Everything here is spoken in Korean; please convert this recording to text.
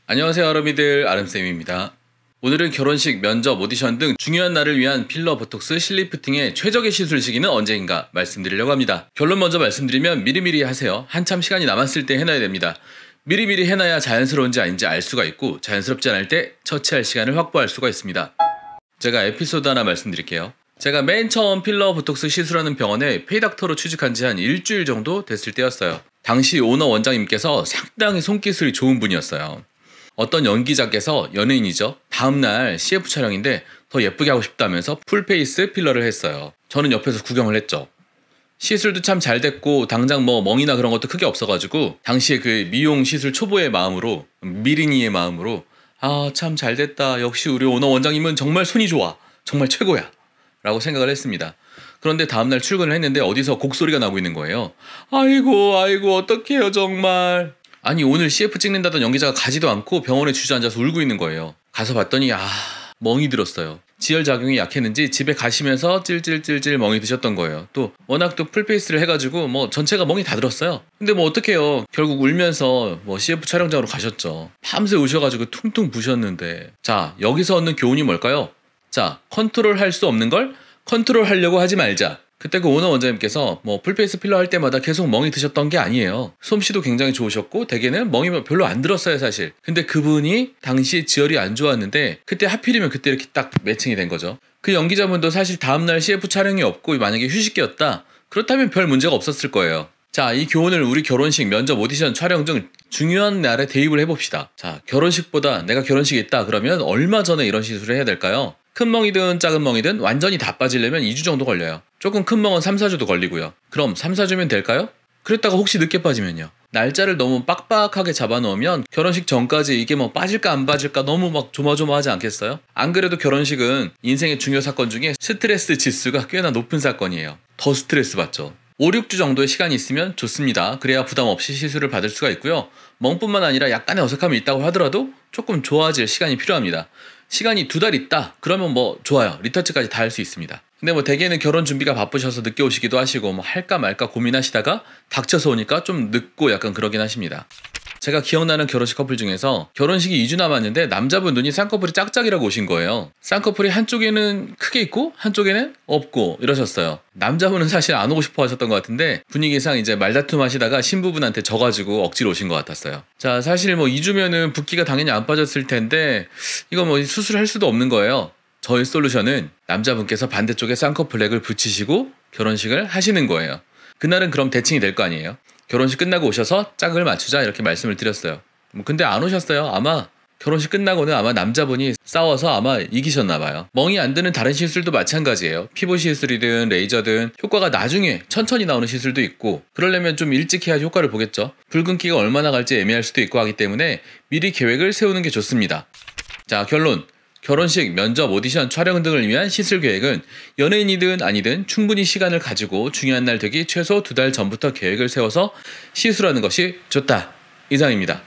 안녕하세요 아름이들, 아름쌤입니다. 오늘은 결혼식, 면접, 오디션 등 중요한 날을 위한 필러, 보톡스, 실리프팅의 최적의 시술 시기는 언제인가 말씀드리려고 합니다. 결론 먼저 말씀드리면 미리미리 하세요. 한참 시간이 남았을 때 해놔야 됩니다. 미리미리 해놔야 자연스러운지 아닌지 알 수가 있고, 자연스럽지 않을 때 처치할 시간을 확보할 수가 있습니다. 제가 에피소드 하나 말씀드릴게요. 제가 맨 처음 필러, 보톡스 시술하는 병원에 페이닥터로 취직한 지 한 일주일 정도 됐을 때였어요. 당시 오너 원장님께서 상당히 손기술이 좋은 분이었어요. 어떤 연기자께서, 연예인이죠, 다음날 CF 촬영인데 더 예쁘게 하고 싶다면서 풀페이스 필러를 했어요. 저는 옆에서 구경을 했죠. 시술도 참 잘 됐고 당장 뭐 멍이나 그런 것도 크게 없어가지고 당시에 그 미용 시술 초보의 마음으로, 미리니의 마음으로 참 잘 됐다, 역시 우리 오너 원장님은 정말 손이 좋아, 정말 최고야 라고 생각을 했습니다. 그런데 다음날 출근을 했는데 어디서 곡소리가 나고 있는 거예요. 아이고 어떡해요 정말. 아니, 오늘 CF 찍는다던 연기자가 가지도 않고 병원에 주저앉아서 울고 있는 거예요. 가서 봤더니 멍이 들었어요. 지혈작용이 약했는지 집에 가시면서 찔찔찔찔 멍이 드셨던 거예요. 또 워낙 또 풀페이스를 해가지고 뭐 전체가 멍이 다 들었어요. 근데 뭐 어떡해요, 결국 울면서 뭐 CF 촬영장으로 가셨죠. 밤새 우셔가지고 퉁퉁 부셨는데, 자, 여기서 얻는 교훈이 뭘까요? 자, 컨트롤 할 수 없는 걸 컨트롤 하려고 하지 말자. 그때 그 오너 원장님께서 뭐 풀페이스 필러 할 때마다 계속 멍이 드셨던 게 아니에요. 솜씨도 굉장히 좋으셨고 대개는 멍이 별로 안 들었어요 사실. 근데 그분이 당시 지혈이 안 좋았는데 그때 하필이면 그때 이렇게 딱 매칭이 된 거죠. 그 연기자분도 사실 다음날 CF 촬영이 없고 만약에 휴식기였다, 그렇다면 별 문제가 없었을 거예요. 자, 이 교훈을 우리 결혼식, 면접, 오디션, 촬영 등 중요한 날에 대입을 해봅시다. 자, 결혼식보다 내가 결혼식이 있다 그러면 얼마 전에 이런 시술을 해야 될까요? 큰 멍이든 작은 멍이든 완전히 다 빠지려면 2주 정도 걸려요. 조금 큰 멍은 3, 4주도 걸리고요. 그럼 3, 4주면 될까요? 그랬다가 혹시 늦게 빠지면요? 날짜를 너무 빡빡하게 잡아놓으면 결혼식 전까지 이게 뭐 빠질까 안 빠질까 너무 막 조마조마하지 않겠어요? 안 그래도 결혼식은 인생의 중요 사건 중에 스트레스 지수가 꽤나 높은 사건이에요. 더 스트레스 받죠. 5, 6주 정도의 시간이 있으면 좋습니다. 그래야 부담 없이 시술을 받을 수가 있고요. 멍뿐만 아니라 약간의 어색함이 있다고 하더라도 조금 좋아질 시간이 필요합니다. 시간이 2달 있다? 그러면 뭐 좋아요. 리터치까지 다 할 수 있습니다. 근데 뭐 대개는 결혼 준비가 바쁘셔서 늦게 오시기도 하시고 뭐 할까 말까 고민하시다가 닥쳐서 오니까 좀 늦고 약간 그러긴 하십니다. 제가 기억나는 결혼식 커플 중에서 결혼식이 2주 남았는데 남자분 눈이 쌍꺼풀이 짝짝이라고 오신 거예요. 쌍꺼풀이 한쪽에는 크게 있고 한쪽에는 없고 이러셨어요. 남자분은 사실 안 오고 싶어 하셨던 것 같은데 분위기상 이제 말다툼 하시다가 신부분한테 져가지고 억지로 오신 것 같았어요. 자, 사실 뭐 2주면은 붓기가 당연히 안 빠졌을 텐데 이거 뭐 수술할 수도 없는 거예요. 저희 솔루션은 남자분께서 반대쪽에 쌍꺼풀액을 붙이시고 결혼식을 하시는 거예요. 그날은 그럼 대칭이 될 거 아니에요. 결혼식 끝나고 오셔서 짝을 맞추자 이렇게 말씀을 드렸어요. 근데 안 오셨어요. 아마 결혼식 끝나고는 아마 남자분이 싸워서 아마 이기셨나 봐요. 멍이 안 드는 다른 시술도 마찬가지예요. 피부 시술이든 레이저든 효과가 나중에 천천히 나오는 시술도 있고, 그러려면 좀 일찍 해야 효과를 보겠죠. 붉은기가 얼마나 갈지 애매할 수도 있고 하기 때문에 미리 계획을 세우는 게 좋습니다. 자, 결론. 결혼식, 면접, 오디션, 촬영 등을 위한 시술 계획은 연예인이든 아니든 충분히 시간을 가지고 중요한 날 되기 최소 2달 전부터 계획을 세워서 시술하는 것이 좋다. 이상입니다.